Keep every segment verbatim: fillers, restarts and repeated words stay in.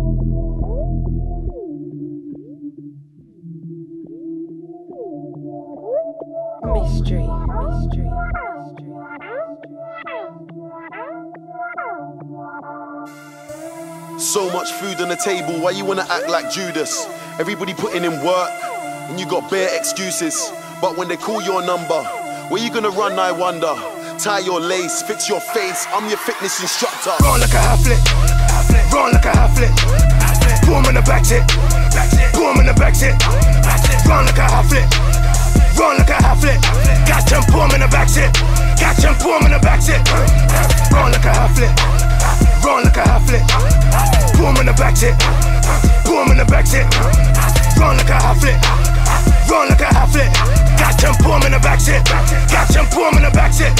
Mystery, mystery, mystery. So much food on the table, why you wanna act like Judas? Everybody putting in work, and you got bare excuses. But when they call your number, where you gonna run, I wonder? Tie your lace, fix your face, I'm your fitness instructor. Run like a half flip, run like a half flip. Boom in the back tip, boom in the back tip. Run like a half flip, run like a half flip. Catch and boom in the back tip, catch and boom in the back tip. Run like a half flip, run like a half flip. Boom in the back tip, boom in the back tip. Run like a half flip, run like a half flip. Catch and boom in the back tip, catch and boom in the back tip.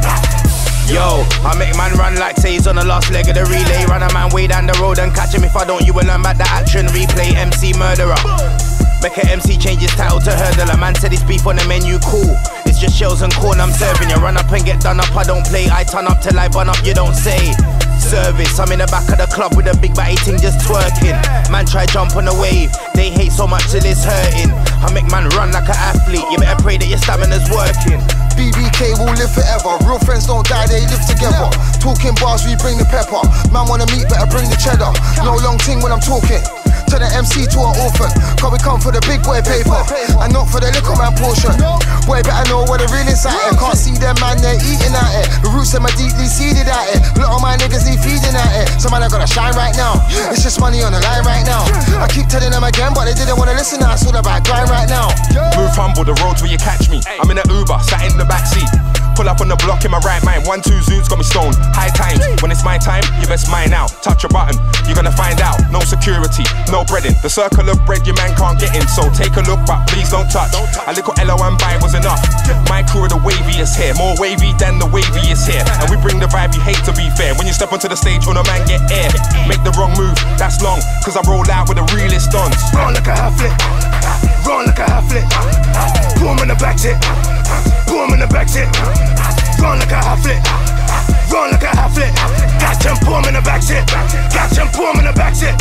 Yo, I make man run like say he's on the last leg of the relay. Run a man way down the road and catch him. If I don't, you will learn about the action replay. M C murderer. Make a M C change his title to hurdler. Man said it's beef on the menu, cool. It's just shells and corn I'm serving. You run up and get done up, I don't play. I turn up till I bun up, you don't say. Service, I'm in the back of the club with a big batty ting just twerking. Man try jump on the wave, they hate so much till it's hurting. I make man run like an athlete, you better pray that your stamina's working. B B K will live forever, real friends don't die, they live together. Talking bars, we bring the pepper. Man wanna meet, better bring the cheddar. No long ting when I'm talking. Turn the M C to an orphan, cause we come for the big boy paper and not for the little man portion. Boy better know what the real inside it. Can't see them man, they're eating at it. The roots them are deeply seeded at it. A lot of my niggas need feeding at it. Some man I gotta shine right now. It's just money on the line right now. I keep telling them again, but they didn't wanna listen. Now it's all about grind right now. Move humble, the roads where you catch me. I'm in an Uber, sat in the backseat. Pull up on the block in my right mind. One, two zoots got me stoned. High times, when it's my time, you best mine out. Touch a button, you're gonna find out. No security, no breading. The circle of bread your man can't get in. So take a look, but please don't touch. A little L O and buy was enough. My crew are the waviest here, more wavy than the waviest here. And we bring the vibe you hate, to be fair. When you step onto the stage, on a man get air. Make the wrong move, that's long, cause I roll out with the realest dons. Run like a half flip, run like a half flip. Boom in the back tip, boom in the back tip. Run like a half flip, run like a half flip. Catch and boom in the back tip, catch and boom in the back tip.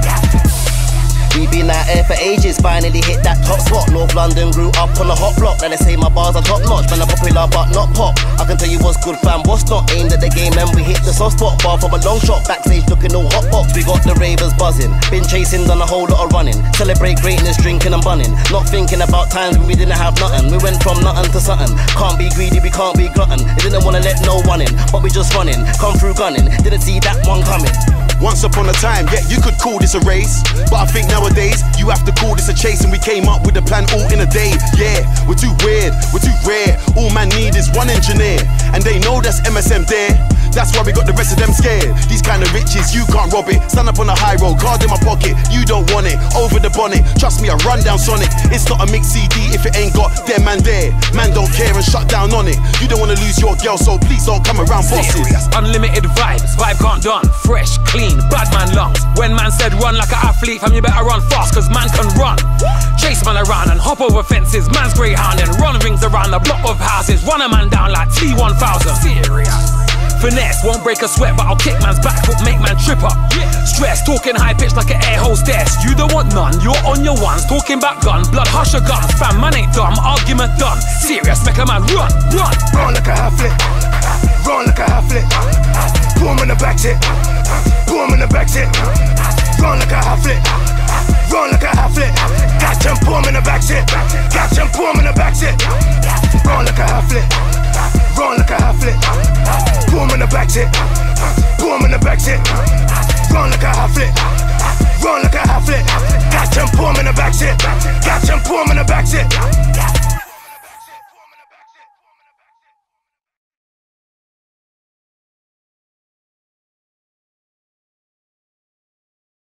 We been out here for ages, finally hit that top spot. North London grew up on a hot block. Now they say my bars are top notch, man I'm popular but not pop. I can tell you what's good fam, what's not. Aimed at the game and we hit the soft spot. Far from a long shot, backstage looking all hot box. We got the ravers buzzing, been chasing, done a whole lot of running. Celebrate greatness, drinking and bunning. Not thinking about times when we didn't have nothing. We went from nothing to something. Can't be greedy, we can't be glutton. They didn't wanna let no one in, but we just running. Come through gunning, didn't see that one coming. Once upon a time, yeah, you could call this a race, but I think nowadays, you have to call this a chase. And we came up with a plan all in a day. Yeah, we're too weird, we're too rare. All man need is one engineer, and they know that's M S M there. That's why we got the rest of them scared. These kind of riches, you can't rob it. Stand up on the high road, card in my pocket. You don't want it, over the bonnet. Trust me, I run down Sonic. It's not a mixed C D if it ain't got them man there. Man don't care and shut down on it. You don't wanna lose your girl, so please don't come around bosses. Serious, unlimited vibes, vibe can't done. Fresh, clean, bad man lungs. When man said run like an athlete, fam you better run fast, cause man can run. Chase man around and hop over fences. Man's greyhound and run rings around a block of houses. Run a man down like T one thousand. Serious. Finesse, won't break a sweat, but I'll kick man's back foot, make man trip up. Stress, talking high pitch like an air hostess. You don't want none, you're on your ones. Talking back gun, blood hush your guns. Fam, man ain't dumb, argument done. Serious, make a man run, run. Run like a half flip, run like a half flip. Boom in the back tip, boom in the back tip. Run like a half flip, run like a half flip. Catch and boom in the back tip, catch and boom in the back tip. Run like a half flip, run like a half flip. Boom in the back tip, boom in the back tip. Run like a half flip, run like a half flip. Catch and boom in the back tip, catch and boom in the back tip.